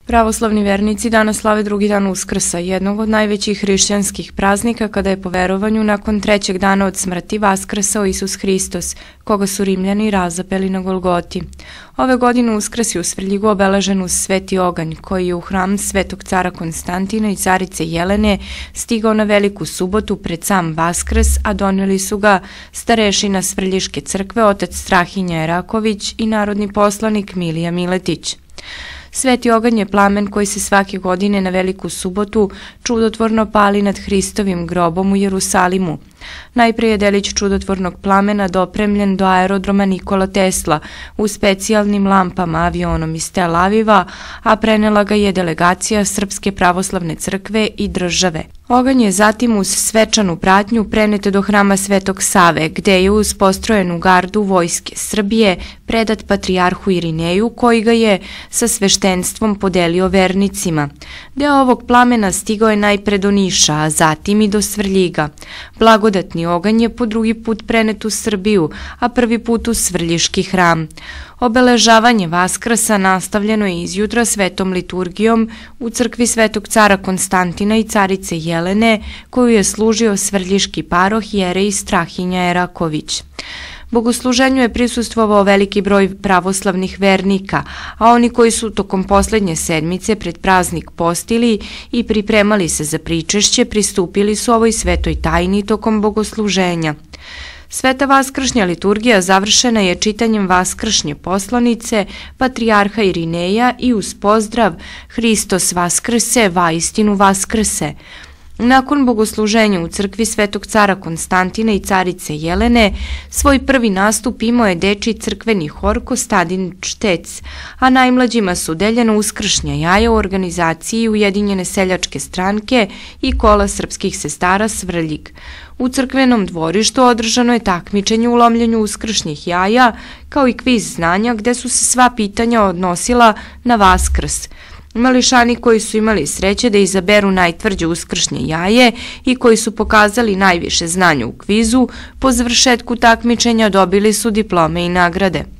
Pravoslavni vernici danas slave drugi dan Uskrsa, jednog od najvećih hrišćanskih praznika kada je po verovanju nakon trećeg dana od smrti vaskrsao Isus Hristos, koga su Rimljani razapeli na Golgoti. Ove godine Uskrs je u Svrljigu obeležen uz sveti oganj, koji je u hram svetog cara Konstantina i carice Jelene stigao na Veliku subotu pred sam Vaskrs, a doneli su ga starešina Svrljiške crkve, otac Strahinja Eraković i narodni poslanik Milija Miletić. Sveti oganj je plamen koji se svake godine na Veliku subotu čudotvorno pali nad Hristovim grobom u Jerusalimu. Najpre je delić čudotvornog plamena dopremljen do aerodroma Nikola Tesla u specijalnim lampama avionom iz Tel Aviva, a prenela ga je delegacija Srpske pravoslavne crkve i države. Oganj je zatim uz svečanu pratnju prenet do hrama Svetog Save, gde je uz postrojenu gardu vojske Srbije predat patrijarhu Irineju, koji ga je sa sveštenstvom podelio vernicima. Deo ovog plamena stigao je najpre do Niša, a zatim i do Svrljiga. Blagodatni oganj je po drugi put prenet u Srbiju, a prvi put u Svrljiški hram. Obeležavanje Vaskrsa nastavljeno je izjutra svetom liturgijom u crkvi svetog cara Konstantina i carice Jelene, koju je služio svrljiški paroh jerej Strahinja Eraković. Bogosluženju je prisustvovao veliki broj pravoslavnih vernika, a oni koji su tokom poslednje sedmice pred praznik postili i pripremali se za pričešće pristupili su ovoj svetoj tajni tokom bogosluženja. Sveta vaskršnja liturgija završena je čitanjem vaskršnje poslanice patrijarha Irineja i uz pozdrav Hristos vaskrse, vaistinu vaskrse. Nakon bogosluženja u crkvi svetog cara Konstantina i carice Jelene, svoj prvi nastup imao je dečiji crkveni hor Kostadin Štec, a najmlađima su deljena uskršnja jaja u organizaciji Ujedinjene seljačke stranke i kola srpskih sestara Svrljig. U crkvenom dvorištu održano je takmičenje u lomljenju uskršnjih jaja, kao i kviz znanja gde su se sva pitanja odnosila na Vaskrs. Mališani koji su imali sreće da izaberu najtvrđe uskršnje jaje i koji su pokazali najviše znanja u kvizu, po završetku takmičenja dobili su diplome i nagrade.